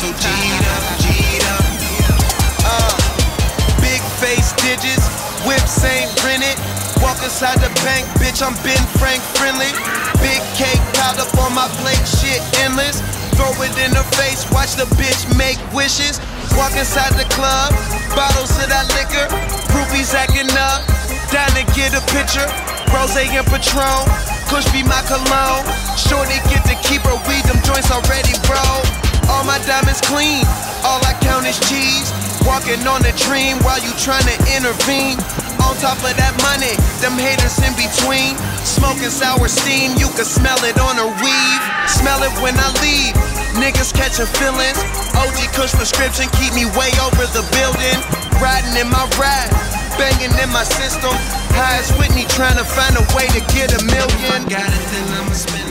so G'd up, G'd up. Big face digits, whips ain't rented. Walk inside the bank, bitch, I'm Ben Frank friendly. Big cake piled up on my plate, shit endless. Throw it in her face, watch the bitch make wishes. Walk inside the club, bottles of that liquor. Groupies acting up, down to get a picture. Rose and Patron, Kush be my cologne. Shorty get to keep her weed, them joints already rolled. All my diamonds clean, all I count is cheese. Walking on a dream while you tryna intervene. On top of that money, them haters in between. Smoking sour steam, you can smell it on her weave. Smell it when I leave, niggas catching feelings. OG Kush prescription keep me way over the building. Riding in my ride, banging in my system. High as Whitney trying to find a way to get a million. If I got it, then I'ma spend